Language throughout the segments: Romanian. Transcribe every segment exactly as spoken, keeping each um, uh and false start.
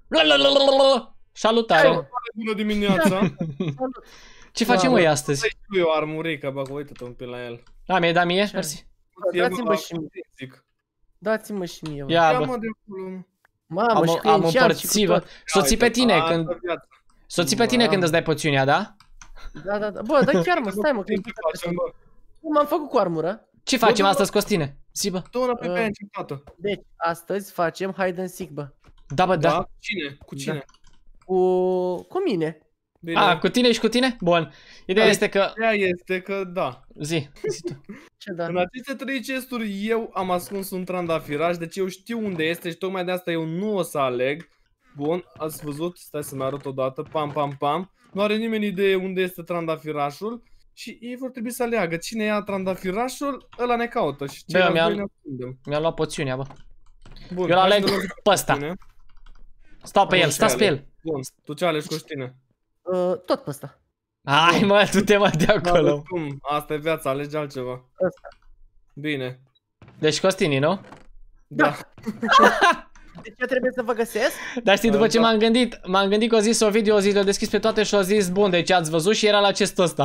Salutare! Bună dimineața! Ce facem noi astăzi? Eu o armurică, bă, uite-te un pic la el. Da, mi-e dat mie? Mersi. Dați-mă și mie. Dați-mă și mie, bă. Ia, bă. Mamă, și am împărțit, bă. S-o ții pe tine când... S-o ții pe tine când îți dai poțiunea, da? Da, da, da. Bă, dă chiar, mă, stai, mă, că cum am făcut cu armură? Ce facem astăzi, Costine? Zi, bă. Dă-o pe pe încintată. Deci, astăzi facem hide and seek, bă. Da, bă, da. Cu cine? Cu cine? Cu... cu mine. A, cu tine și cu tine? Bun. Ideea este că... Ideea este că, da. Zi, zi tu. Ce da? În aceste trei chesturi eu am ascuns un trandafiraș, deci eu știu unde este și tocmai de asta eu nu o să aleg. Bun, ați văzut? Stai să-mi arăt o dată. Pam, pam, pam. Nu are nimeni idee unde este trandafirașul. Și ei vor trebui să aleagă. Cine ia trandafirașul, ăla ne caută. Și ceilalți doi ne ascundem. Mi-a luat poțiunea, bă. Bun, eu l-aleg pe ăsta. Stau pe el, stați pe el. Bun, tu ce alegi, Costine? Uh, tot pe ăsta. Hai, mă, tu te mă de acolo. Cum? Asta e viața, alegi altceva. Ăsta. Bine. Deci Costini, nu? Da. Deci eu trebuie să vă găsesc? Dar știi, după ce m-am gândit, m-am gândit că o zis o video, o zis, le-o deschis pe toate și o zis, bun, deci ați văzut și era la chestul ăsta.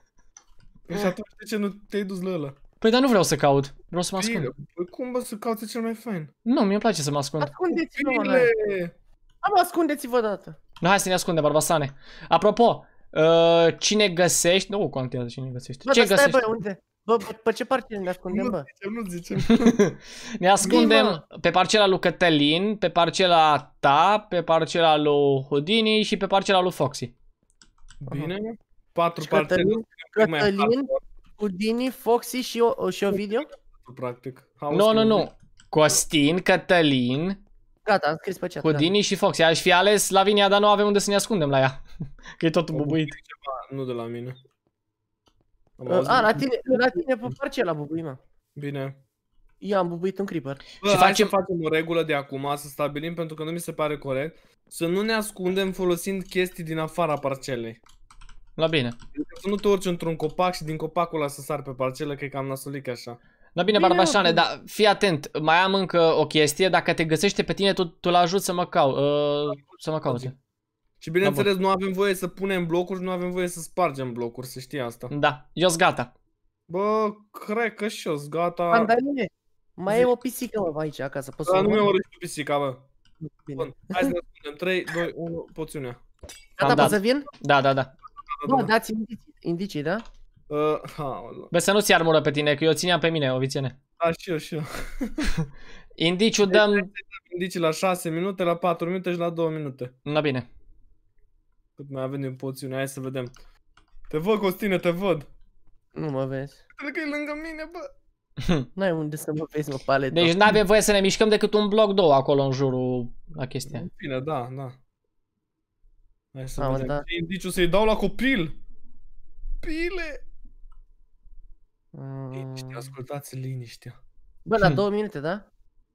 Și atunci de ce nu te-ai dus la ăla? Păi dar nu vreau să caut, vreau să mă ascund. Păi cum bă să cauți cel mai fain? Nu, mi-e place să mă ascund. Ascundeți-vă, mă, am ascundeți-vă odată. Nu, hai să ne ascundem, barbasane. Apropo, uh, cine găsești, nu contează cine găsești. Bă, ce dar stai, găsești? Bă, unde? Bă, pe ce parte ne ascundem, bă? Nu zicem, nu zicem. Ne ascundem pe parcela lui Cătălin, pe parcela ta, pe parcela lui Houdini și pe parcela lui Foxy. Bine, patru parcele. Cătălin, Houdini, Foxy și, o, și Ovidio? Practic. Nu, nu, nu. Costin, Cătălin, gata, am scris pe chat. Houdini și Foxy. Aș fi ales Lavinia, dar nu avem unde să ne ascundem la ea. Că e totul bubuit. Nu de la mine. A, la tine, la tine pe parcela bubui, mă. Bine. Eu am bubuit un creeper. Bă, și facem... să facem o regulă de acum, să stabilim, pentru că nu mi se pare corect, să nu ne ascundem folosind chestii din afara parcelei. La bine. Să nu te urci într-un copac și din copacul ăla să sari pe parcelă, că e cam nasolic așa. Da bine, Barbașane, dar fii atent, mai am încă o chestie, dacă te găsește pe tine, tu, tu l-ajuți să mă cau, uh, să mă caute. Și bineînțeles, nu avem voie să punem blocuri și nu avem voie să spargem blocuri, să știi asta. Da, eu-s gata. Bă, cred că și eu-s gata. Mandaline, mai e o pisică, mă, aici, acasă, poți să... Da, nu mi-a urât cu pisica, bă. Bun, hai să ne spunem, trei, doi, unu, poțiunea. Gata, pot să vin? Da, da, da. Bă, dați indicii, indicii, da? Uh, ha, bă, să nu-ți armură pe tine, că eu țineam pe mine, Ovițene. Da, și eu, și eu. Indiciul dăm... Indicii la șase minute, la patru minute și la două minute. Da, bine. Cât mai avem din poțiune, hai să vedem. Te văd, Costine, te văd. Nu mă vezi. Cred că e lângă mine, bă. N-ai unde să mă vezi, mă, paletă. Deci n-avem voie să ne mișcăm decât un bloc două acolo în jurul la chestia. Bine, da, da. Hai să A, vedem. da. Ce indiciu să-i dau la copil? Pile! Mm. Liniște, ascultați liniștea. Bă, la două minute, da?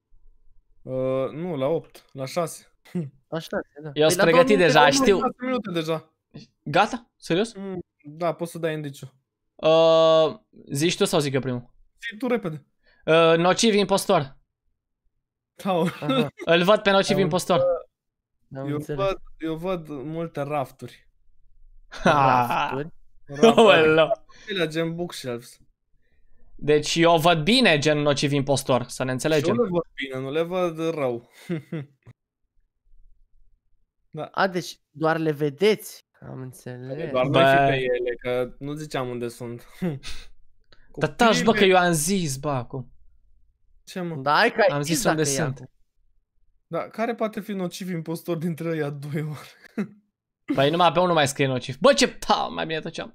Uh, nu, la opt, la șase. Așa, da. Eu sunt pregătit deja, știu. șase minute deja. Gata? Serios? Mm, da, poți să dai indiciu. Uh, zici tu sau zic eu primul? Zi tu repede. Uh, nociv impostor. Îl văd pe nociv impostor. Eu văd, eu văd multe rafturi. Rafturi? Rafturi. Gen bookshelves. Deci eu văd bine gen nociv impostor, să ne înțelegem. Și eu le văd bine, nu le văd rău. Da. A, deci doar le vedeți. Am înțeles. Doar noi fi pe ele, că nu ziceam unde sunt. Dar taci, bă, că eu am zis, bă, acum. Ce, mă? Da, ai că am zis unde sunt. Da, care poate fi nociv impostor dintre ăia doi ori? Păi numai pe unul mai scrie nociv. Bă, ce... Ta, mai bine tăceam.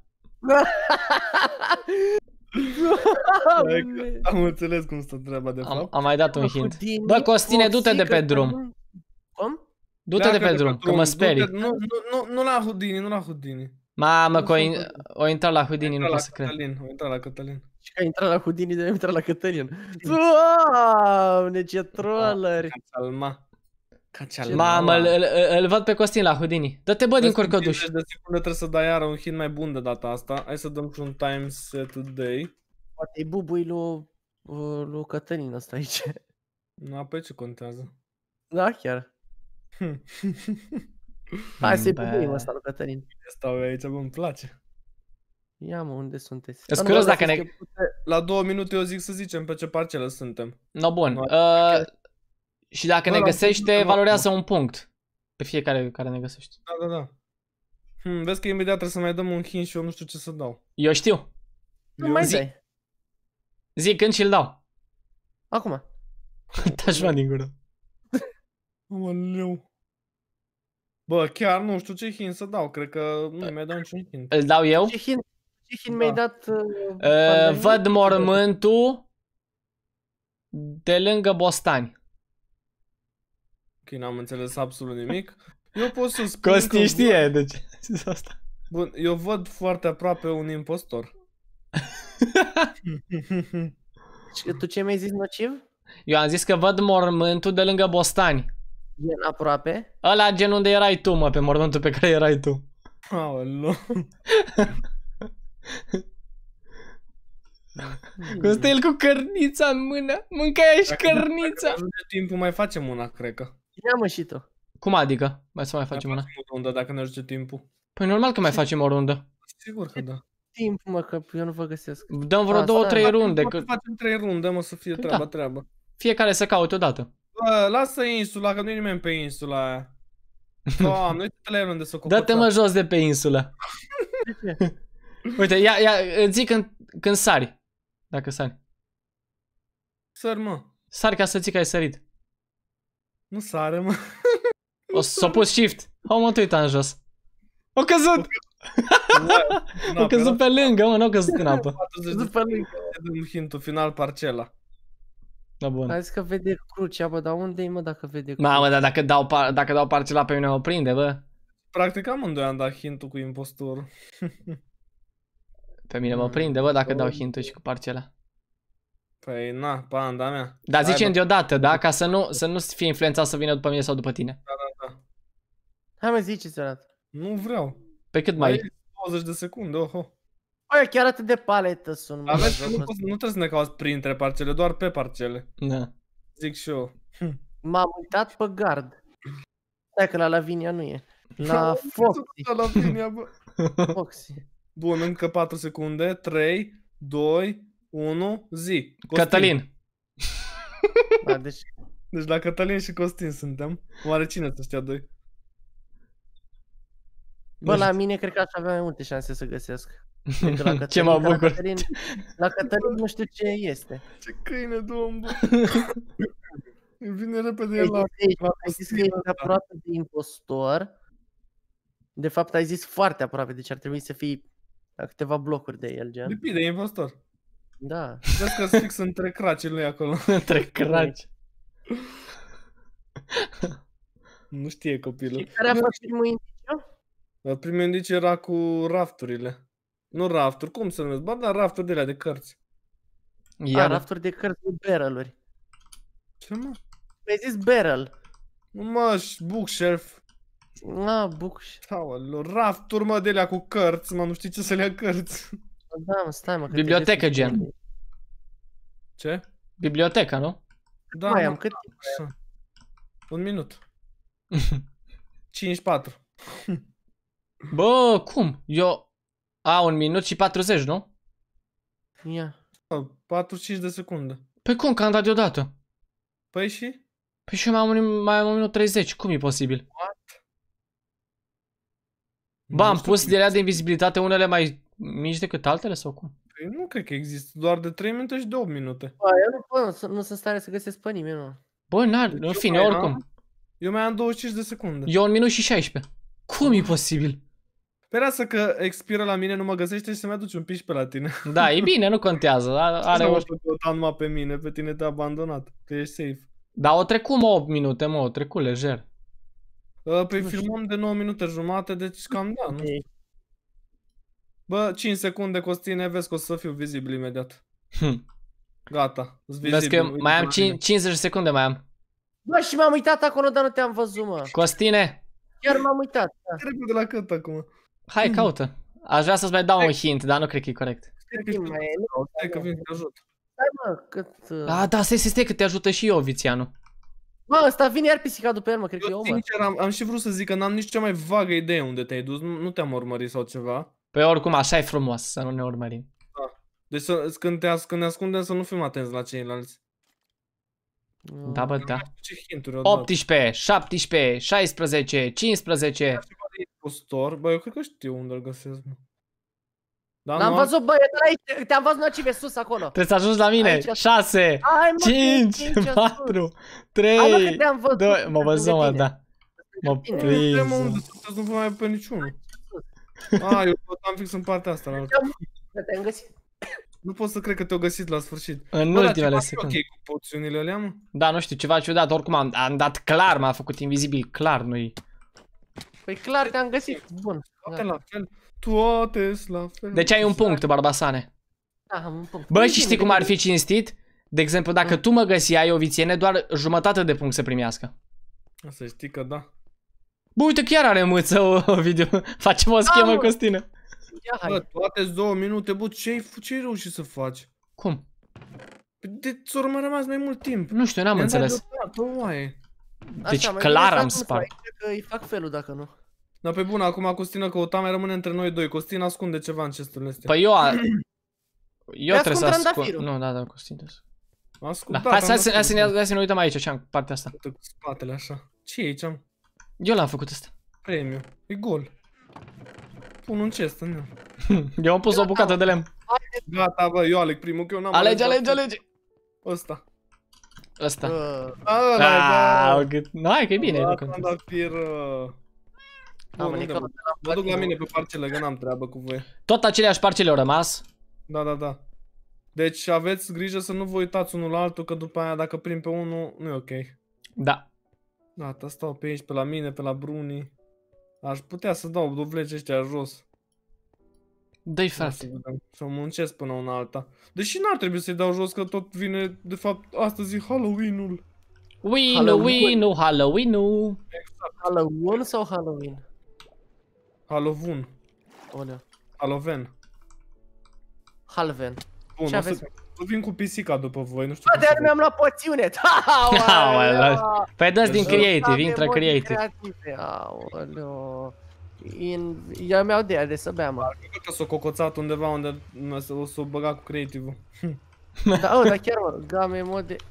Am înțeles cum stă treaba de fapt. Am, am mai dat un hint. Bă, Costine, du-te de pe drum. Cum? Du-te de pe drum, că mă sperii. Nu, nu, nu, nu la Houdini, nu la Houdini. Mamă, că o intrat la Houdini, nu pot să cred. O intrat la Cătălin. Și că a intrat la Houdini, de a intrat la Cătălin. Doamne, ce trollări! Mamă, îl văd pe Costin la Houdini. Dă-te, bă, din corcoduș. De secundă trebuie să dai iară un hint mai bun de data asta. Hai să dăm și un time set day. Poate e bubui lui, lui Cătălin ăsta aici. Nu, pe ce contează? Da, chiar. Hai să-i Bă. pubuim ăsta lui Cătălin. Stau aici, bă, îmi place. Ia mă, unde sunteți? Îți Bă, nu curios mă dacă lăsați ne- că pute- La două minute eu zic să zicem pe ce parcelă suntem. No, bun. Nu, Uh, și dacă Bă, ne la găsește, un punct, valorează un punct. Pe fiecare care ne găsești. Da, da, da. Hmm, vezi că imediat trebuie să mai dăm un hint și eu nu știu ce să dau. Eu știu. Nu mai Zi. dai. Zic când și-l dau. Acum. Taci mă din gură. Aoleu. Bă, chiar nu știu ce hint să dau, cred că nu mi-ai dat niciun hint. Îl dau eu. Ce hint, ce hint Da. mi-ai dat? Uh, Uh, Pandemie? văd mormântul de lângă Bostani. Ok, n-am înțeles absolut nimic. Eu pot să spun Costi că știe, deci zis asta. Bun, eu văd foarte aproape un impostor. Și tu ce mi-ai zis nociv? Eu am zis că văd mormântul de lângă Bostani. Gen aproape. Ăla gen unde erai tu, mă, pe mormântul pe care erai tu. Aoleu. Cum stă el cu cărnița în mână? Mâncai și Dacă- cărnița. Dacă ajunge timpul, mai facem una, cred că. Ia mă și tu. Cum adică? Mai să mai facem mai una? facem o rundă dacă ne ajunge timpul. Păi normal că mai facem o rundă. Sigur că da. Timp, mă, că eu nu vă găsesc. Dăm vreo Da, două, stai. trei runde, Poate că facem trei runde, mă, să fie Păi treaba, da. treabă. fiecare să caute odată. Bă, lasă insula, că nu e nimeni pe insula aia. Doamne, uite-te la el unde s-o Dă-te mă jos de pe insulă. Uite, ia, ia, îți zic când, când sari. Dacă sari. Săr, mă. Sari ca să zic că ai sărit. Nu sare, mă. O să o pus shift. O mă, tu uita în jos. O căzut! O căzut pe lângă, mă, nu o căzut în apă. patruzeci de După lângă. dăm hintul final, parcela. Da, bun. A zis că vede crucea, bă, dar unde-i, mă, dacă vede crucea? Mamă, dar dacă dau, par, dacă dau parcela pe mine o prinde, bă. Practic amândoi am dat hintul cu impostorul. Pe mine mă prinde, bă, dacă dau hintul și cu parcela. Păi, na, panda mea. Dar Hai, zicem bă. deodată, da? Ca să nu, să nu fie influențat să vină după mine sau după tine. Hai mă, ziceți odată. Nu vreau. Pe cât Mai mai... e douăzeci de secunde, oho. Băi, chiar atât de paletă sunt, mă. Aveți, la nu, jocul poți- nu trebuie să ne cauți printre parcele, doar pe parcele. Da. Zic și eu. ăsta. M-am uitat pe gard. Stai că la Lavinia nu e. La Foxy. La linia, bă. Foxy. Bun, încă patru secunde. trei, doi, unu, zi. Costin. Cătălin. Da, deci Deci la Cătălin și Costin suntem. Oare cine sunt ăștia doi? bă, la mine cred că aș avea mai multe șanse să găsesc. decât la Cătălin, Ce mă că la bucur. Cătălin, la Cătălin nu știu ce este. Ce câine, domn, bă. Vine repede Ai el la... zis, la ai zis că Costin ești ăsta. aproape de impostor. De fapt ai zis foarte aproape, deci ar trebui să fii la câteva blocuri de el, gen. Depinde, e impostor. Da. Vezi că sunt fix între cracii lui acolo. Între craci. Nu știe Și copilul. care a fost primul indiciu? Dar primul indiciu era cu rafturile. Nu rafturi, cum se numesc? Ba da, rafturi de alea de cărți. A, Iar rafturi de cărți de barrel-uri. Ce mă? Ai zis barrel. Nu mă, și bookshelf. A, bucș. Aoleu, rafturi mă de alea cu cărți, mă, nu știi ce să le ia cărți. Da, mă, stai mă. că te Bibliotecă, găsesc. gen. Ce? biblioteca, nu? Da, Mai mă, am cât? așa. Un minut. cinci patru. Bă, cum? Eu... A, un minut și patruzeci, nu? Ia. patruzeci și cinci de secunde. Păi cum, că am dat deodată? Păi și? Păi și eu mai am un, mai am un minut treizeci, cum e posibil? Ba, Nu am știu pus cum de alea de invizibilitate unele mai mici decât altele sau cum? Păi nu cred că există, doar de trei minute și de opt minute. Bă, eu nu pot, nu sunt- nu sunt în stare să găsesc pe nimeni, nu. Bă, n-ar, Deci în eu fine, mai oricum. am- Eu mai am douăzeci și cinci de secunde. Eu un minut și șaisprezece. Cum e posibil? Sperează că expiră la mine, nu mă găsește și să-mi aduci un piș pe la tine. Da, e bine, nu contează. Are, Are are nu o... mă pot căuta numai pe mine, pe tine te-a abandonat, că ești safe. Dar o trecut mă opt minute, mă, o trecut lejer. Uh, Păi Nu știu. filmăm de nouă minute jumate, deci cam da, nu? Ei, Bă, cinci secunde, Costine, vezi că o să fiu vizibil imediat. Hm. Gata, îți Vezi vizibil. că uite mai am la mine. cincizeci de secunde mai am. Bă, și m-am uitat acolo, dar nu te-am văzut, mă. Costine, Chiar m-am uitat. Da. Repede la cât acum? hai, caută. Aș vrea să-ți mai dau un hint, dar nu cred că e corect. Cât timp mai e? Nu, Stai că vin să te ajut. Stai, mă, cât... uh, Ah, da, stai, stai, stai, că te ajută și eu, Vițianu. Bă, ăsta vine iar pisica după el, mă, cred că e Eu over. sincer am, am și vrut să zic că n-am nici cea mai vagă idee unde te-ai dus, nu, nu te-am urmărit sau ceva. Păi oricum așa e frumos să nu ne urmărim. Deci să, când, te, când ne ascundem să nu fim atenți la ceilalți. Da, bă, da. Ce hinturi au dat. optsprezece, șaptesprezece, șaisprezece, cincisprezece. Impostor, bă, eu cred că știu unde îl găsesc, mă. Dar L-am nu am- văzut, bă, e de aici, te-am văzut nocive sus acolo. Trebuie să ajungi la mine. Aici. șase, Hai, mă, cinci, cinci, patru, Hai, mă, că trei, te-am văzut. doi. Mă văzut, mă, Lângă da. Mă tine. Nu știu, mă, unde prins. sunteți, nu vă mai pe niciunul. A, eu am fix în partea asta. La altă. Că te-am găsit. Nu pot să cred că te-au găsit la sfârșit. În Bă, dar ultimele ceva secunde. e ok cu poțiunile alea, mă? Da, nu știu, ceva ciudat. Oricum am, am dat clar, m-a făcut invizibil. Clar, nu-i. Păi clar te-am găsit. Bun. Toate la fel. Toate la fel. Deci ai un punct, Barbasane. Da, am un punct. Bă, Bine, și știi bine, cum ar bine. fi cinstit? De exemplu, dacă tu mă găseai, Ovițiene, doar jumătate de punct să primească. Să știi că da. Bă, uite, chiar are mâță o, o video. Facem o schemă mă. cu Costină. Ia, hai. Bă, toate două minute, bă, ce-ai ce-ai reușit să faci? Cum? Păi de ți-au mai rămas mai mult timp. Nu știu, n-am I-am dat înțeles. deodată, bă, oaie. Deci Așa, mai clar bine am să nu spart. faci, Că îi fac felul dacă nu. Dar pe bun, acum Costina căuta, mai rămâne între noi doi. Costin ascunde ceva în chesturile astea. Păi eu a... Eu Te trebuie să ascund ascund... trandafirul. Nu, da, da, Costin. Da. Ascult, Hai, să- hai, să, hai, să ne, hai să ne uităm aici, așa, în partea asta. Cu spatele așa. Ce e aici, am? Eu l-am făcut asta. Premiu. E gol. Pun un chest în el. Eu am pus o bucată de lemn. Gata, bă, eu aleg primul, că eu n-am Alege, ales alege, alege. ăsta. Ăsta. Uh, Ăla, Ah, cât... Nu, hai că e bine. nu Bă, contează. trandafir. am Bun, unde Nicola, mă? de la Mă duc la Platino. mine pe parcele, că n-am treabă cu voi. Tot aceleași parcele au rămas. Da, da, da. Deci aveți grijă să nu vă uitați unul la altul, că după aia dacă prind pe unul, nu e ok. Da. Gata, stau pe aici, pe la mine, pe la Bruni. Aș putea să dau duvleci ăștia jos. Dă-i, Să frate. vedem. Să muncesc până una alta. Deși n-ar trebui să-i dau jos, că tot vine, de fapt, astăzi e Halloween-ul. Win-ul, Halloween. win-ul, Halloween-ul. Halloween sau Halloween? Halloween. Oleu. Halloween. Halven. Bun, Ce o aveți? să, o vin cu pisica după voi, nu știu Bă, cum de-aia să nu mi-am luat poțiune. Aoleu. Păi dă-ți din Deci, creative, intră creative. creative. Aoleu. In... Eu mi-au de aia de să bea, mă. Cred că s-o cocoțat undeva unde o să o, să o băga cu creative-ul. Da, oh, dar chiar, mă, game mod de...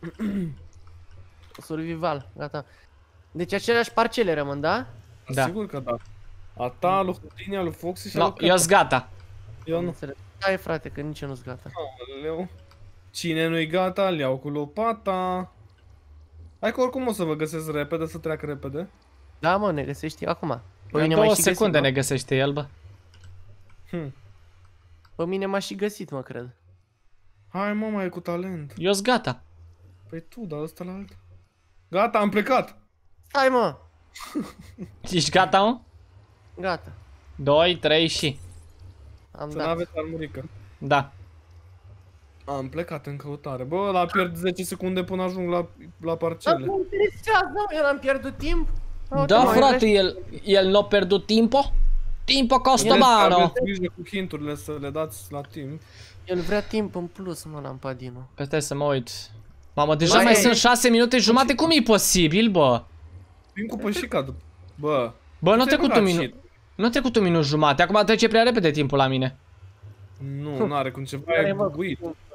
Survival, gata. Deci aceleași parcele rămân, da? Da. Sigur că da. A ta, lui Houdini, lui Foxy și a No, lui eu-s gata. Eu nu. Înțeleg. Hai, frate, că nici eu nu-s gata. Aoleu. Cine nu-i gata, îl iau cu lopata. Hai că oricum o să vă găsesc repede, să treacă repede. Da, mă, ne găsești acum. Pe În mine m-a două și găsit, secunde mă. ne găsește el, bă. Hm. Pe mine m-a și găsit, mă, cred. Hai mă, mai e cu talent. Eu-s gata. Păi tu, dar ăsta la alt. Gata, am plecat. Hai, mă! Ești gata, mă? Gata. Doi, trei și... Am Să dat. n-aveți armurică. Da. Am plecat în căutare. Bă, la pierd zece secunde până ajung la, la Dar parcele. mă interesează, mă, eu n-am pierdut timp. Uite, Da, mă, frate, el, el n-a pierdut timpo. Timpo costă Aveți bano. grijă cu hinturile să le dați la timp. El vrea timp în plus, mă, Lampadino. Pe stai să mă uit. Mamă, deja Mai mai e- sunt șase minute jumate, cum e posibil, bă? Vin cu pășica după. Bă. Bă, nu a ți-ai trecut băgat un minut. shit. Nu a trecut un minut jumate, acum trece prea repede timpul la mine. Nu, n-are cum ceva Care, e mă, buguit.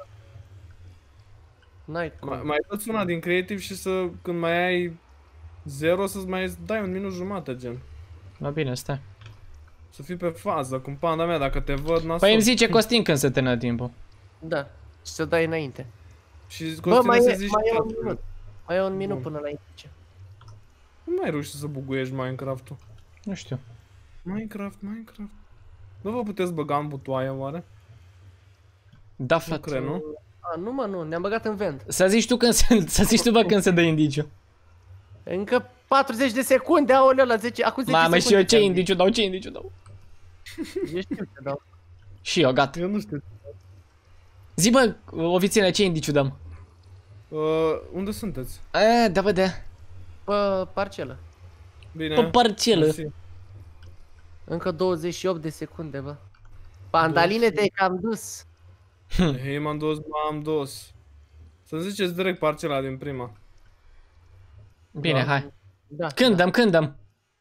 N-ai Mai, cum. mai dă-ți una din creative și să, când mai ai zero, să-ți mai dai un minut jumate, gen. Da, bine, stai. Să fii pe fază, cum panda mea, dacă te văd, nasol. Păi îmi zice Costin când se termină timpul. Da. Și să dai înainte. Și Bă, Costine mai să e, zici mai e că- un minut. Mai e un minut Bun. până la aici. Nu mai reușești să buguiești Minecraft-ul. Nu știu. Minecraft, Minecraft. Nu vă puteți băga în butoaie, oare? Da, Nu frate. cred, nu? A, nu, mă, nu. Ne-am băgat în vent. Să zici tu când se, să zici tu, bă, când se dă indiciu. Încă patruzeci de secunde, aoleu, la zece, acum zece Mamă, secunde. și eu ce ți-am indiciu dau, ce indiciu dau? zis. Eu știu ce dau. Și eu, gata. Eu nu știu. Zi, bă, Ovițiene, ce indiciu dăm? Uh, unde sunteți? E, da, bă, da. Pe parcelă. Bine. Pe parcelă. Mersi. Încă douăzeci și opt de secunde, bă. Pandaline te-ai cam dus. Hei, m-am dus, m-am dus. Să ziceți direct parcela din prima. Bine, Da. hai. Da. Cândăm, cândăm.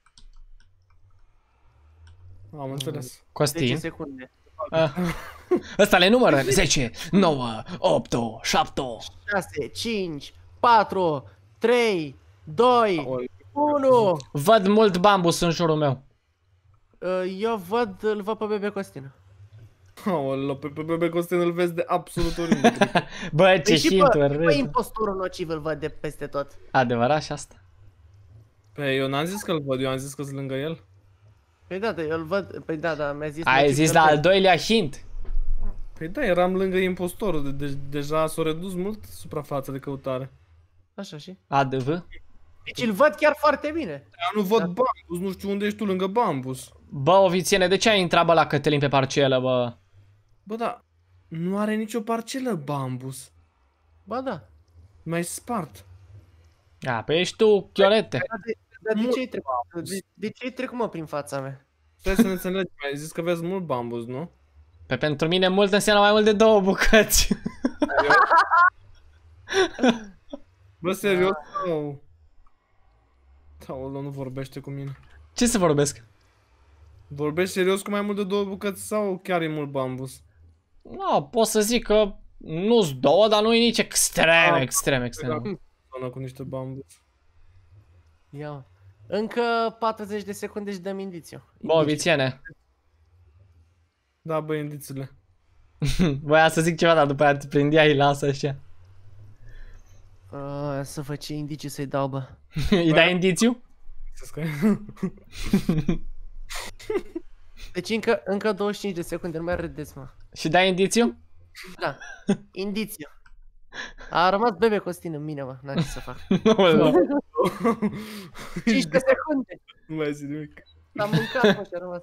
Am înțeles. zece Costin. secunde. Ah. Ăsta le numără. zece, nouă, opt, șapte. șase, cinci, patru, trei, doi, Aoleu. unu. Văd mult bambus în jurul meu. Eu văd, îl văd pe bebe Costin. Aoleu, pe, pe bebe Costin îl vezi de absolut oriunde. Bă, ce Păi și pe, hinturi. pe impostorul nociv îl văd de peste tot. Adevărat și asta. Păi eu n-am zis că îl văd, eu am zis că sunt lângă el. Păi da, da, eu îl văd, păi da, da, mi-a zis... Ai nociv zis că la îl al văd. doilea hint. Păi da, eram lângă impostorul, de, de, deja s-a redus mult suprafața de căutare. Așa și? Adevăr. Deci îl văd chiar foarte bine. Eu nu văd bambus, nu știu unde ești tu lângă bambus. Bă, ofițiene, de ce ai intrat bă la Cătălin pe parcelă, bă? Bă, da, nu are nicio parcelă bambus. Ba da. Mai spart. A, pe ești tu, chiorete. Dar de, dar de Mult ce-i trecut? De, de ce-i trecut, mă, prin fața mea? Stai să ne înțelegem, ai zis că vezi mult bambus, nu? Pe pentru mine mult înseamnă mai mult de două bucăți. Bă, serios, nu. Aoleu, nu vorbește cu mine. Ce să vorbesc? Vorbești serios cu mai mult de două bucăți sau chiar e mult bambus? Nu, pot să zic că nu-s două, dar nu e nici extrem, Ah, extrem, extrem. Zonă cu niște bambus. Ia. Încă patruzeci de secunde și dăm indițiu. Bă, ofițiene. Da, bă, indițiile. Voia să zic ceva, dar după aia te prindeai, lasă așa. Uh, să văd ce indiciu să-i dau, bă. Îi dai indițiu? Să scrie. Deci încă, încă douăzeci și cinci de secunde, nu mai râdeți, mă. Și dai indițiu? Da. Indițiu. A rămas bebe Costin în mine, mă. N-am ce să fac. Nu, nu. cincisprezece secunde. Nu mai zic nimic. L-am mâncat, mă, și a rămas.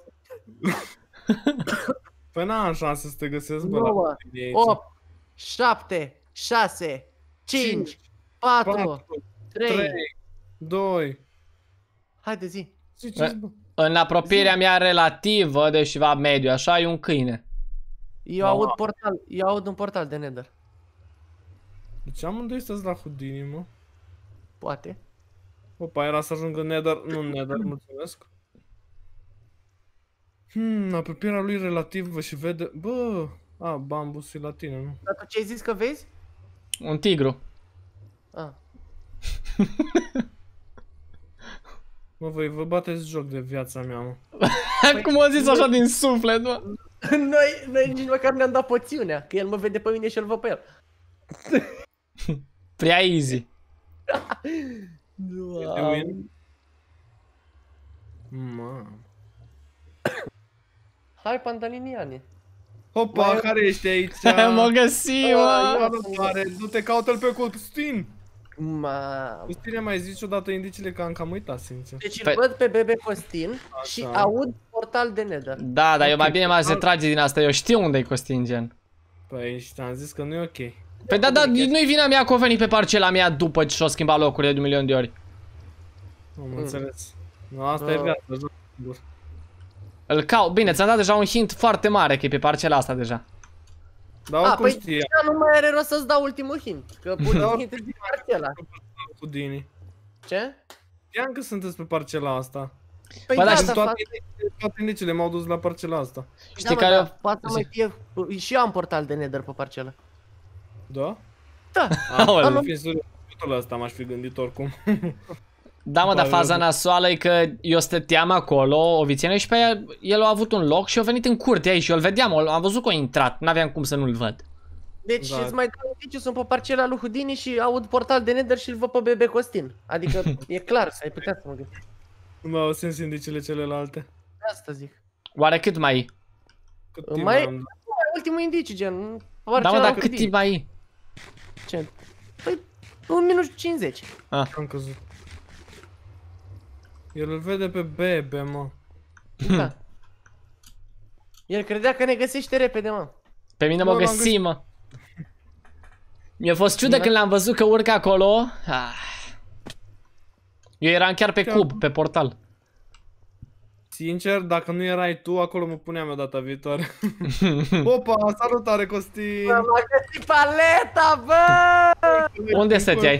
Păi n-am șanse să te găsesc, bă, nouă, la tine aici. opt, șapte, șase, cinci, patru, patru, trei. trei, doi. Haide, zi. Ziceți, bă. În apropierea mea relativă, deci ceva mediu, așa, e un câine. Eu aud portal, eu aud un portal de Nether. Deci amândoi sunteți la Houdini, mă. Poate. Opa, era să ajungă Nether, nu Nether, mulțumesc. Hmm, apropierea lui relativă și vede... Bă, a, bambus e la tine, nu? Dar tu ce ai zis că vezi? Un tigru. Ah. Mă, voi vă bateți joc de viața mea, mă. Cum o zis așa din suflet, mă? Noi, noi nici măcar ne-am dat poțiunea, că el mă vede pe mine și el văd pe el. Prea easy. Win. Mamă. Hai, Pantaliniani. Hopa, Mai- care ești aici? Mă găsi, mă! Pare, du-te, caută-l pe Costin! Ma... Costin, mai zis odată indiciile că am cam uitat, sincer. Deci îl Pe- văd pe bebe Costin și Așa. aud portal de Nether. Da, dar eu mai Ok, bine m-aș al- retrage din asta, eu știu unde e Costin, gen. Păi, și ți-am zis că nu e ok. Păi da, da, nu-i vina mea că a venit pe parcela mea după ce și-o schimbat locurile de un milion de ori. Am Mm. înțeles. Nu, asta e Da. viața, joc singur. Îl caut, bine, ți-am dat deja un hint foarte mare că e pe parcela asta deja. Dar A, oricum păi știe, da, nu mai are rost să-ți dau ultimul hint, că pun Da. hint din parcela. Houdini. Ce? Știam că sunteți pe parcela asta. Păi Bă, da, dar Sunt dar toate, fac... indiciile- toate indiciile m-au dus la parcela asta. Știi da, mă, care... dar poate să Zi. mai fie... Și eu am portal de Nether pe parcelă. Da? Da. Aoleu. Am fi serios, totul ăsta m-aș fi gândit oricum. Da, mă, dar Pare faza rău. nasoală e că eu stăteam acolo, o vițenă, și pe aia el a avut un loc și a venit în curte aici și eu îl vedeam, am văzut că a intrat, n-aveam cum să nu-l văd. Deci Da. îți mai dau indiciu, sunt pe parcela lui Houdini și aud portal de Nether și îl văd pe bebe Costin. Adică e clar, ai putea să mă gândesc. Nu mai au sens indiciile celelalte. De asta zic. Oare cât mai e? Cât timp Mai- am... Ultimul indiciu, gen. Da, mă, parcela dar lui cât Houdini. timp mai e? Ce? Păi, un minut cincizeci. Am căzut. El îl vede pe bebe, mă. Da. El credea că ne găsește repede, mă. Pe mine Bă, mă l-am găsi, găsit. mă. Mi-a fost ciudă Da. când l-am văzut că urcă acolo. Ah. Eu eram chiar pe Chiar. cub, pe portal. Sincer, dacă nu erai tu, acolo mă puneam eu data viitoare. Opa, salutare, Costin! M-a găsit paleta, bă! Unde stăteai?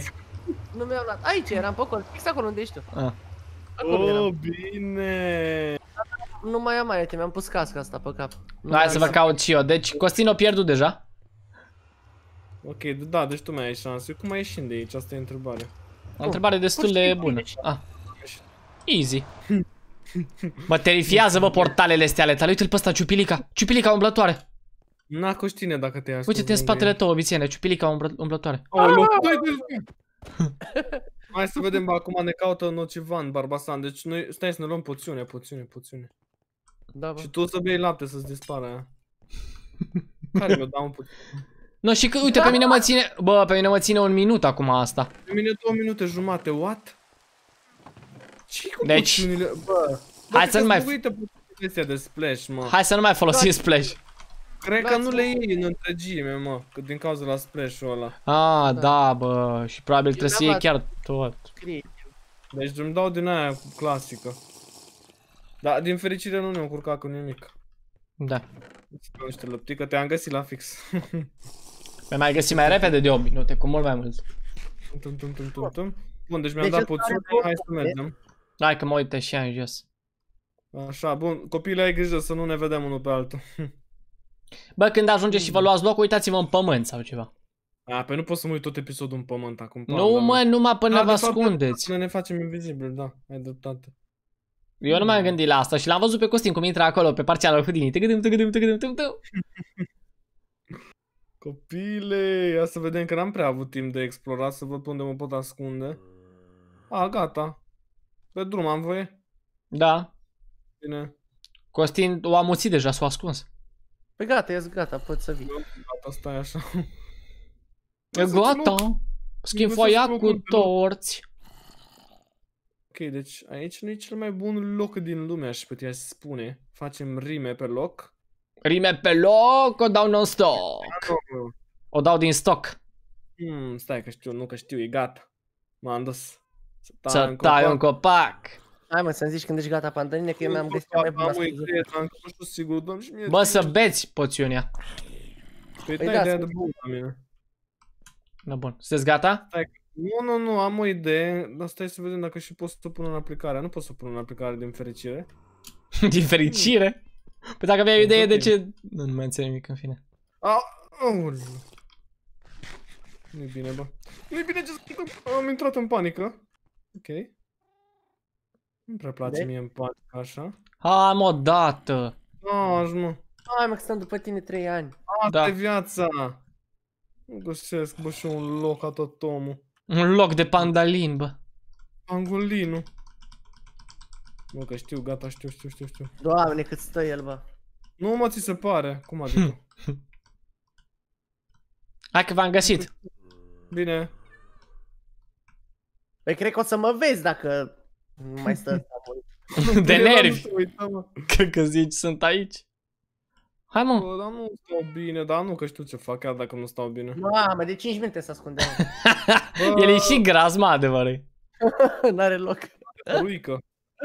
Nu mi-au luat. Aici eram pe acolo, fix acolo unde ești tu. Ah. Acolo Oh, eram. bine! Nu mai am mai, mi-am pus casca asta pe cap. Nu Hai mai să am vă caut și eu. Deci Costin a pierdut deja. Ok, da, deci tu mai ai șanse. Eu cum mai ieșim de aici? Asta e întrebarea. O întrebare destul Pur și de simplu, bună. ieși. Ah. Easy. Mă terifiază, bă, portalele astea ale tale. Uite-l pe ăsta, ciupilica. Ciupilica umblătoare. N-a coștine dacă te-ai ascuns. Uite-te în spatele tău, Vițene. Ciupilica umblă umblătoare. Oh, loc. Doi, doi, doi. Hai să vedem, bă, acum ne caută Nocivan, Barbasan. Deci noi, stai să ne luăm poțiune, poțiune, poțiune. Da, bă. Și tu o să bei lapte să-ți dispară aia. Care mi-o dau un puțin? No, și că, uite, pe mine mă ține... Bă, pe mine mă ține un minut acum asta. Pe mine două minute jumate, what? Ce cu Deci- poțiunile? Bă, Hai să nu mai- Uite poțiunile astea de splash, mă. Hai să nu mai folosim splash. Cred că Dați-mă. nu le iei în întregime, mă. Că din cauza la splash-ul ăla. Ah, da, bă. Și probabil trebuie să iei chiar tot. Deci îmi dau din aia clasică. Dar din fericire nu ne-am curcat cu nimic. Da. Nu știu, lăptică, te-am găsit la fix. Mi mai găsit mai repede de opt minute, cu mult mai mult. Tum, tum, tum, tum, tum. Bun, deci mi-am Deci dat ăsta are poțiune, două hai să poțiune. mergem. Hai că mă uite și în jos. Așa, bun, copiii ai grijă să nu ne vedem unul pe altul. Bă, când ajungeți și vă luați loc, uitați-vă în pământ sau ceva. A, păi nu pot să mă uit tot episodul în pământ acum. Nu, mă, numai până Da, vă de fapt, ascundeți. Până ne facem invizibili, da, ai dreptate. Eu nu m-am gândit la asta și l-am văzut pe Costin cum intră acolo pe partea lui Houdini. Tăgădâm, tăgădâm, tăgădâm, tăgădâm. Copile, ia să vedem că n-am prea avut timp de explorat, să văd pe unde mă pot ascunde. A, gata. Pe drum am voie? Da. Bine. Costin o amuțit deja, s-a ascuns. Păi gata, ești gata, poți să vii. Gata, stai așa. E gata. Schimb să foaia ți-l cu locul de torți. Ok, deci aici nu e cel mai bun loc din lume, aș putea spune. Facem rime pe loc. Rime pe loc, o dau non-stop. O dau din stoc. Hmm, stai că știu, nu că știu, e gata. M-am dus. Să tai un copac. Hai mă, să-mi zici când ești gata, Panteline, că eu mi-am găsit cea mai bună Am o scuză. idee, dar încă nu știu sigur, dăm și mie. Bă, să beți poțiunea. Păi Păi dai da, ideea să- de bun la mine. Da, bun. Sunteți gata? Nu, nu, nu, am o idee, dar stai să vedem dacă și pot să o pun în aplicare. Nu pot să o pun în aplicare din fericire. Din fericire? Păi dacă aveai o idee de Ok. ce... Nu, nu mai înțeleg nimic în fine. A, aoleu. Nu-i bine, bă. Nu-i bine ce să întâmplă. Am intrat în panică. Ok. Nu prea place De? mie în panică așa. Hai, mă, odată. Aș, mă. Hai mă, că stăm după tine trei ani. Asta Da. e viața. Nu găsesc, bă, și un loc ca tot omul. Un loc de pandalin, bă. Angolinu. Nu, că știu, gata, știu, știu, știu, știu. Doamne, cât stă el, bă. Nu mă ți se pare. Cum adică? Hai că v-am găsit. Bine. Păi cred că o să mă vezi dacă nu mai stă ăsta mult. De Bine, dar nervi. nu te uita, mă. Cred că zici, sunt aici. Hai, mă. Bă, dar nu stau bine, dar nu că știu ce fac, chiar dacă nu stau bine. Mamă, de cinci minute să ascunde. Bă, El e și gras, mă, adevărul. N-are loc. ruică.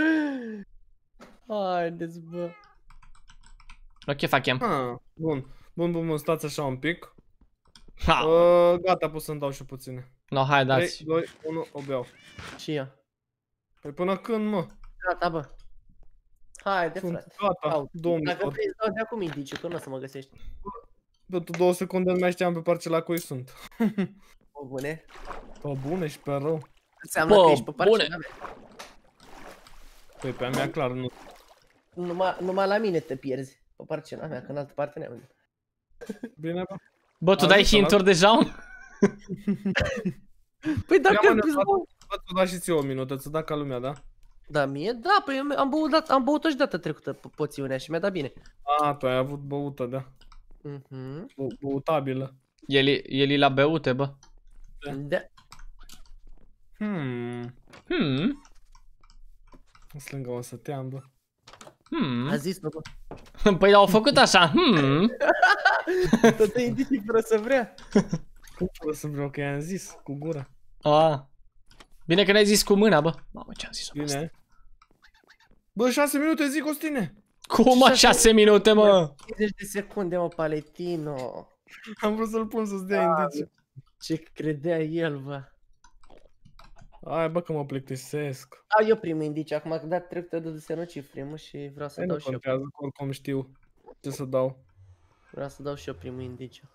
Haideți, bă. Ok, facem. Ah, bun. Bun, bun, bun, stați așa un pic. Ha. Uh, gata, pot să-mi dau și puține. No, hai, trei, dați. doi, unu, o beau. Și eu. Păi până când, mă? Gata, bă. Haide, Sunt frate. gata, Au, două Dacă minute. vrei, îți dau de acum indiciu, că nu o să mă găsești. Bă, tu două secunde nu mai știam pe parcela cui sunt. O, bune. Pe bune și pe rău. Înseamnă Bă, că ești pe bune. parcela mea. Păi pe a mea clar nu. Numai, numai la mine te pierzi. Pe parcela mea, că în altă parte ne-am. Bine, bă? Bă, tu Am dai zis-o, hint-uri deja? Păi dacă Ia, mă, îți ne- dau- Bă, ți-o da și ție o minută, ți-o da ca lumea, da? Da, mie? Da, păi eu am băut, dat, am băut-o și data trecută po- poțiunea și mi-a dat bine. A, tu ai avut băută, da. Mhm. Bă- Băutabilă. El, e- el e la beute, bă. Da. Hmm. Hmm. Sunt lângă o să te am, bă. Hmm. A zis, bă. Păi au făcut așa. Hmm. Tot te indicii fără să vrea. Cum pot să vreau că i-am zis? Cu gura. Ah. Bine că n-ai zis cu mâna, bă. Mamă, ce-am zis? Bine. Bă, șase minute, zi, Costine! Cum, mă, șase minute, mă? treizeci de secunde, mă, Paletino. Am vrut să-l pun să-ți dea indicii. Ce credea el, bă. Hai bă că mă plictisesc. Dau eu primul indiciu, acum că data trecută dăduse nociv primul și vreau să Hai, dau nu și eu. contează, că oricum știu ce să dau. Vreau să dau și eu primul indiciu.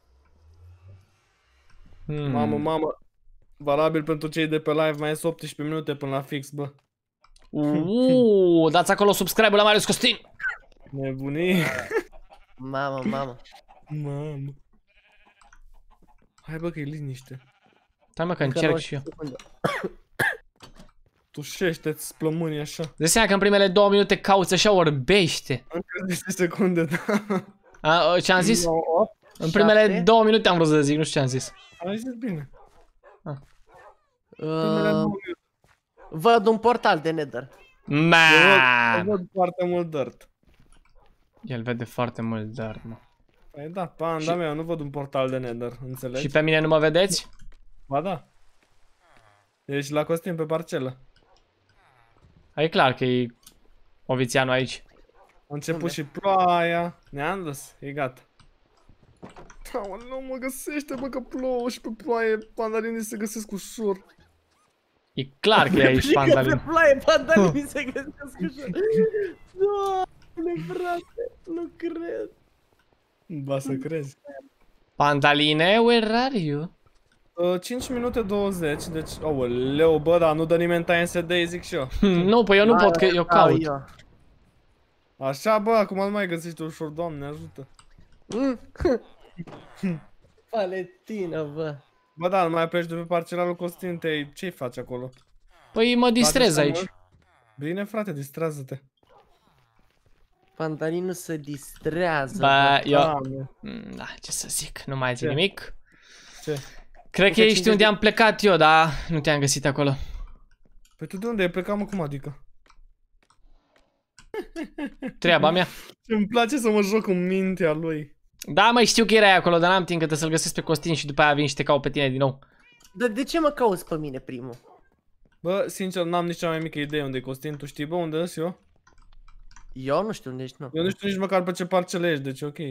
Hmm. Mamă, mamă. Valabil pentru cei de pe live, mai sunt optsprezece minute până la fix, bă. Uuu, dați acolo subscribe la Marius Costin. Nebunii. Mamă, mamă. Mamă. Hai bă că e liniște. Stai mă că Încă încerc nouăsprezece și eu. secunde. Tușește-ți plămânii așa. Dă seama că în primele două minute cauți așa orbește. Încă zece secunde, da. A, ce am zis? nouă, opt, În primele șapte. două minute am vrut să zic, nu știu ce am zis. Ai zis bine. Uh, Primele două minute. Văd un portal de Nether. Eu Man! văd foarte mult dirt. El vede foarte mult dar, mă. Păi da, panda Și- mea, eu nu văd un portal de Nether, înțelegi? Și pe mine nu mă vedeți? Ba da. Ești la Costin pe parcelă. E clar că e Ovițianul aici. A început Unde? și ploaia. Ne-am dus, e gata. Aoleu, mă găsește, bă, că plouă și pe ploaie pandalinii se găsesc ușor. E clar că e aici Și că pandalin. pe ploaie pandalinii se găsesc ușor. Doamne, frate, nu cred. Ba să crezi. Pandaline, where are you? Uh, cinci minute douăzeci, deci, aoleu, bă, dar nu dă nimeni time S D, zic și eu. Nu, păi eu nu Hai, pot, că eu dau caut. eu. Așa, bă, acum nu mai găsești ușor, Doamne, ajută. Mm. Valentina, bă. Bă, da, nu mai apeși de pe parcela lui Costin, te ce-i faci acolo? Păi mă distrez Faci aici. mult? Bine, frate, distrează-te. Pandalinul se distrează. Bă, eu... Doamne. Mm, Da, ce să zic, nu mai zic Ce? nimic. Ce? Cred că Încă ești unde am plecat eu, dar nu te-am găsit acolo. Păi tu de unde ai plecat, mă, cum adică? Treaba mea. Îmi place să mă joc în mintea lui. Da, mai știu că erai acolo, dar n-am timp că trebuie să-l găsesc pe Costin și după aia vin și te caut pe tine din nou. Dar de ce mă cauți pe mine primul? Bă, sincer, n-am nici cea mai mică idee unde e Costin, tu știi, bă, unde sunt eu? Eu nu știu unde ești, nu. Eu nu știu nici măcar pe ce parcele ești, deci ok.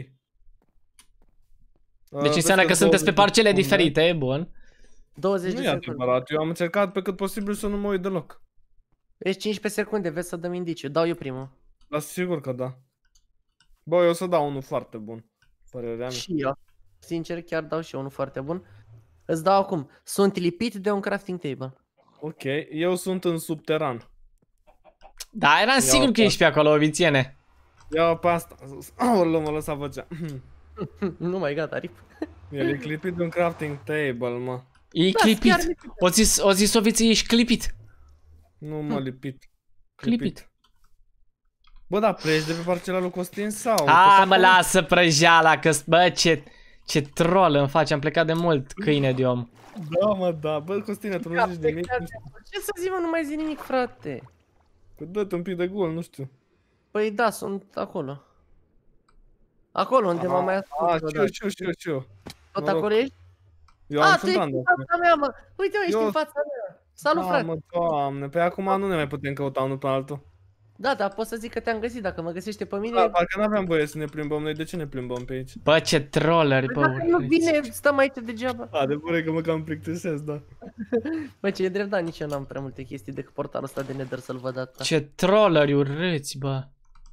Deci înseamnă că sunteți pe parcele diferite, e bun. douăzeci Nu de e secunde. adevărat, eu am încercat pe cât posibil să nu mă uit deloc. Ești cincisprezece secunde, vezi să dăm indiciu. Dau eu primul. Dar sigur că da. Bă, eu o să dau unul foarte bun. Părerea mea. Și eu. Sincer, chiar dau și eu unul foarte bun. Îți dau acum. Sunt lipit de un crafting table. Ok, eu sunt în subteran. Da, eram sigur că ești pe acolo, Ovițiene. Ia pe asta. Aoleu, mă lăsa vocea. Nu mai gata, rip. El e clipit de un crafting table, mă. E Da, clipit. chiar lipit. O zis, o zis Oviție, ești clipit. Nu mă lipit. Clipit. Bă, da, pleci de pe parcela lui Costin sau? A, mă lasă prăjeala, că bă, ce, ce troll îmi faci, am plecat de mult, câine de om. Da, mă, da. Bă, Costine, tu nu zici nimic. Ce să zic, mă, nu mai zic nimic, frate. Păi dă-te un pic de gol, nu știu. Păi da, sunt acolo. Acolo unde m-am mai A, ascuns. și eu, și eu, și eu, și eu. Tot mă rog. acolo ești? Eu A, am tu sunt ești random. în fața mea, mă. Uite, mă, ești Eu- în fața mea. Salut, Da, frate. mă, Doamne, pe acum nu ne mai putem căuta unul pe altul. Da, dar pot să zic că te-am găsit. Dacă mă găsește pe mine, Da, parcă n-aveam voie să ne plimbăm noi, de ce ne plimbăm pe aici? Bă, ce trolleri, bă, dacă nu urâți. vine, stăm aici degeaba. Adevărul e că mă cam plictisesc, da. Bă, ce e drept, da, nici eu n-am prea multe chestii decât portalul ăsta de Nether să-l văd atâta. Ce trolleri urâți, bă.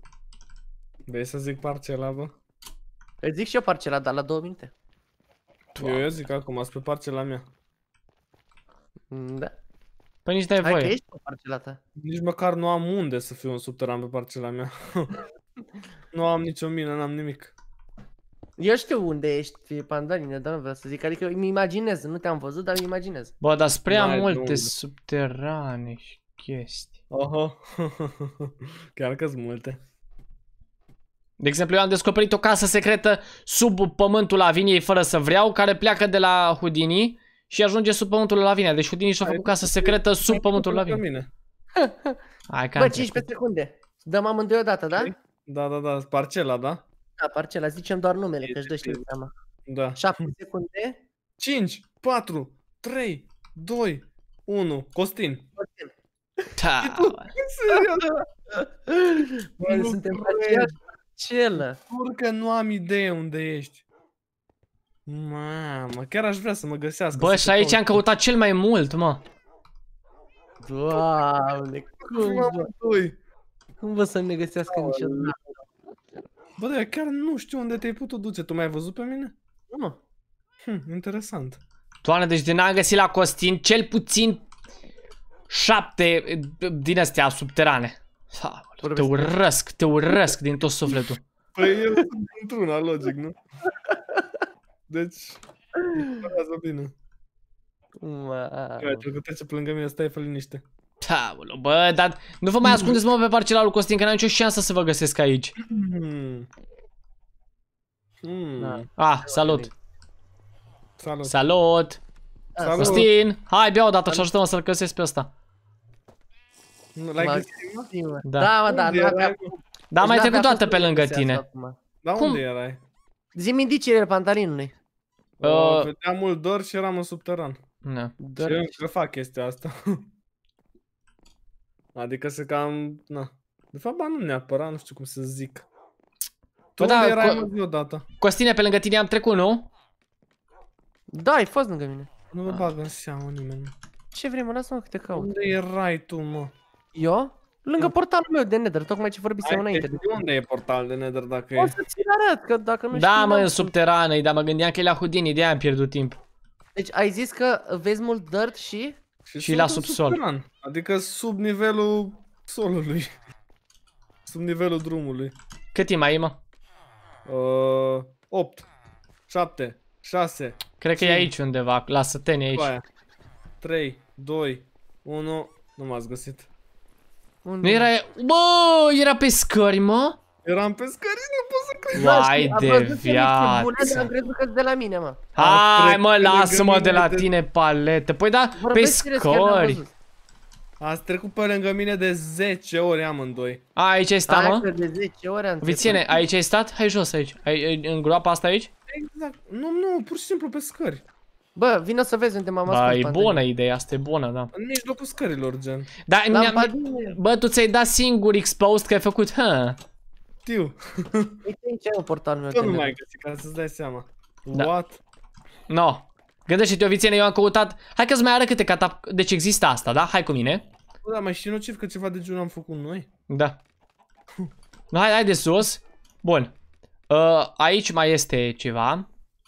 Vrei să zic parcela, bă? Îți zic și eu parcela, dar la două minute. Eu, eu zic acum, sunt pe parcela mea. Mm, Da. Păi nici n-ai Hai că voie. ești pe parcela ta. Nici măcar nu am unde să fiu în subteran pe parcela mea. Nu am nicio mină, n-am nimic. Eu știu unde ești, Pandaline, dar nu vreau să zic. Adică îmi imaginez, nu te-am văzut, dar îmi imaginez. Bă, dar sunt prea N-ai de multe unde. subterane și chestii. Oho. Chiar că-s multe. De exemplu, eu am descoperit o casă secretă sub pământul Laviniei fără să vreau, care pleacă de la Houdini și ajunge sub pământul Lavinia. Deci Houdini și-a Hai, făcut casă secretă sub pământul Pe Lavinia. mine. Hai că Bă, am cincisprezece secunde. Dăm amândoi odată, da? Da, da, da, parcela, da? Da, parcela, zicem doar numele, că își dă și seama. Da. șapte secunde. cinci, patru, trei, doi, unu. Costin. Da, Serios? Bă, Nu suntem pe cred. aceeași parcelă. Jur că nu am idee unde ești. Mamă, chiar aș vrea să mă găsească. bă, să și te aici caut. am căutat cel mai mult, mă. Doamne, cum bă? Doi. Cum vă să ne găsească niciodată? Bă, dar chiar nu știu unde te-ai putut duce. Tu m-ai văzut pe mine? Nu. Hm, interesant. Doamne, deci din am găsit la Costin cel puțin șapte din astea subterane. Te urăsc, te urăsc din tot sufletul. Păi eu sunt într-una, logic, nu? Deci, urmează bine. Uai, trebuie trece pe lângă mine, stai, fă liniște. Aoleu, bă, dar nu vă mai ascundeți, mă, pe parcela lui Costin, că n-am nicio șansă să vă găsesc aici. Hmm. Hmm. Ah, salut. Salut. Salut. Salut. Costin, hai, bea o dată și ajută-mă să-l găsesc pe ăsta. L-ai găsit, mă? Da, da, mă, da, Unde nu erai, avea... mă? Da, mai Deci trecut n-avea toată pe cum să lângă găsească tine. acum. Dar Cum? unde erai? Zi-mi indiciile pantalinului. Uh, Uh, vedeam mult dor și eram în subteran. Na. Și eu încă fac chestia asta. Adică să cam... Na. De fapt, ba, nu neapărat, nu știu cum să zic. Tu Bă, unde da, erai, co- mă, zi odată? Costine, pe lângă tine am trecut, nu? Da, ai fost lângă mine. Nu vă bagă în seamă nimeni. Ce vrei, mă, lasă-mă că te caut. Unde erai tu, mă? Eu? Lângă portalul meu de Nether, tocmai ce vorbisem Hai, înainte. de unde e portal de Nether dacă O e? să ți-l arăt, că dacă nu Da, știi... mă, n-am- în subterană, dar mă gândeam că e la Houdini, de-aia am pierdut timp. Deci ai zis că vezi mult dirt și... Și sunt la în subsol. subteran. Adică sub nivelul solului. Sub nivelul drumului. Cât timp mai e, mă? Uh, opt, șapte, șase, Cred că e aici undeva, la săteni aici. trei, doi, unu, nu m-ați găsit. Nu era... Bă, era pe scări, mă? Eram pe scări, nu pot să cred. Vai Am de văzut că niște bune, dar viață. am crezut că-s de la mine, mă. Hai, trecut mă, lângă lasă-mă de mine la de- tine paletă. Păi da, pe Vorbesc serios, chiar n-am scări. văzut. Ați trecut pe lângă mine de zece ori amândoi. A, aici ai stat, Hai mă? că de zece ori am Vițiene, aici ai stat? Hai jos aici. Ai, în groapa asta aici? Exact. Nu, nu, pur și simplu pe scări. Bă, vină să vezi unde m-am Ba, ascuns. e pantaloni. bună ideea asta, e bună, da. În mijlocul scărilor, gen. Da, mi-am- Lampadine. bă, tu ți-ai dat singur exposed că ai făcut, hă? Știu. Uite aici e un portalul meu. Tu de nu Nether. mai găsit, ca să-ți dai seama. Da. What? No. Gândește-te, o Vițiene, eu am căutat... Hai că-ți mai arăt câte catap... Deci există asta, da? Hai cu mine. Bă, dar mai știi nociv că ceva de genul am făcut noi? Da. No, hai, hai de sus. Bun. Uh, aici mai este ceva.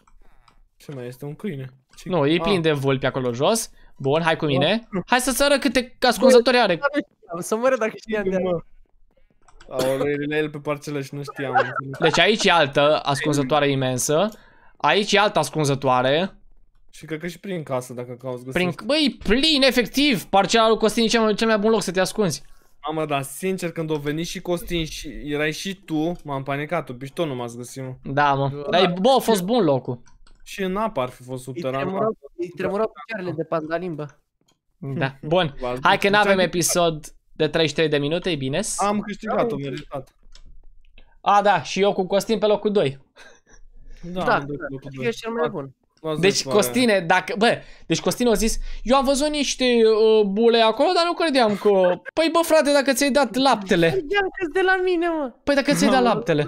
Ce mai este? Un câine? Ce... Nu, e plin Ah. de vulpi acolo jos. Bun, hai cu mine. Hai să-ți arăt câte ascunzători are. Să mă arăt dacă știam de Mă. Aoleu, e la el pe parcelă și nu știam. Deci aici e altă ascunzătoare imensă. Aici e altă ascunzătoare. Și cred că și prin casă, dacă cauți găsești. Prin... Băi, plin, efectiv. Parcela lui Costin e cel mai, cel mai bun loc să te ascunzi. Mamă, dar sincer, când a venit și Costin și erai și tu, m-am panicat, tu pișton nu m-ați găsit, mă. Da, mă. Dar, e- bă, a fost bun locul. Și în apă ar fi fost Îi subteran. tremurau, îi tremurau picioarele de pandalin, bă. Da. Bun. V-ați Hai că găsit? n-avem episod de treizeci și trei de minute, e bine? Am câștigat-o, meritat. A, da, și eu cu Costin pe locul doi. Da, Da, am dat locul cred că doi. e cel mai bun. V-ați Deci, dat Costine, dacă... Bă, deci Costin a zis, eu am văzut niște uh, bule acolo, dar nu credeam că... Păi, bă, frate, dacă ți-ai dat laptele. Credeam că-s de la mine, mă. Păi, dacă ți-ai dat laptele.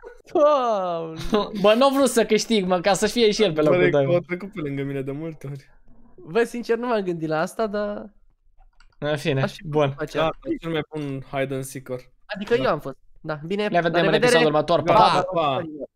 Doamne. Bă, nu vreau să câștig, mă, ca să fie și el pe locul Pare că doi. au trecut pe lângă mine de multe ori. Bă, sincer, nu m-am gândit la asta, dar... În fine, Aș fi bun. putut face Da, asta. e cel mai bun hide and seeker. Adică eu am fost. Da, bine. Ne vedem la în revedere. episodul următor. Pa, Da, pa! pa!